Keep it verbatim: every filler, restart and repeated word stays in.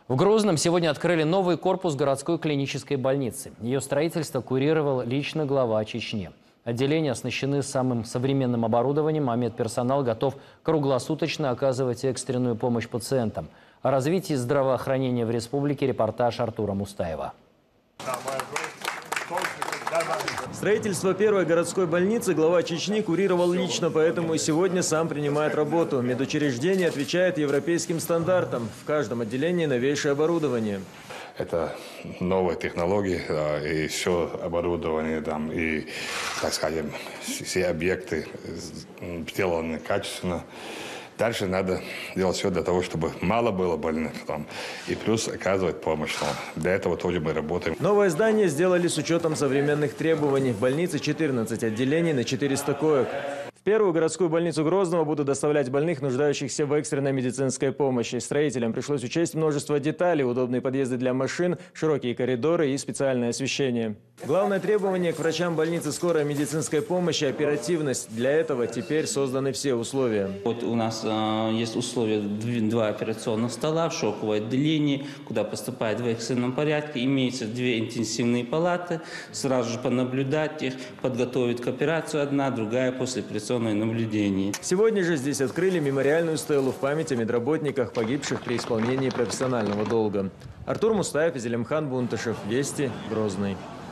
В Грозном сегодня открыли новый корпус городской клинической больницы. Ее строительство курировал лично глава Чечни. Отделения оснащены самым современным оборудованием, а медперсонал готов круглосуточно оказывать экстренную помощь пациентам. О развитии здравоохранения в республике репортаж Артура Мустаева. Строительство первой городской больницы глава Чечни курировал лично, поэтому и сегодня сам принимает работу. Медучреждение отвечает европейским стандартам. В каждом отделении новейшее оборудование. Это новые технологии, и все оборудование, там, и, так скажем, все объекты сделаны качественно. Дальше надо делать все для того, чтобы мало было больных там, и плюс оказывать помощь. Там. Для этого тоже мы работаем. Новое здание сделали с учетом современных требований. В больнице четырнадцать отделений на четыреста коек. В первую городскую больницу Грозного будут доставлять больных, нуждающихся в экстренной медицинской помощи. Строителям пришлось учесть множество деталей: удобные подъезды для машин, широкие коридоры и специальное освещение. Главное требование к врачам больницы скорой медицинской помощи – оперативность. Для этого теперь созданы все условия. Вот у нас э, есть условия: два операционных стола в шоковое отделение, куда поступает в экстренном порядке. Имеется две интенсивные палаты, сразу же понаблюдать их, подготовить к операции одна, другая после операционного наблюдения. Сегодня же здесь открыли мемориальную стелу в память о медработниках, погибших при исполнении профессионального долга. Артур Мустаев, Изелимхан Бунташев. Вести, Грозный.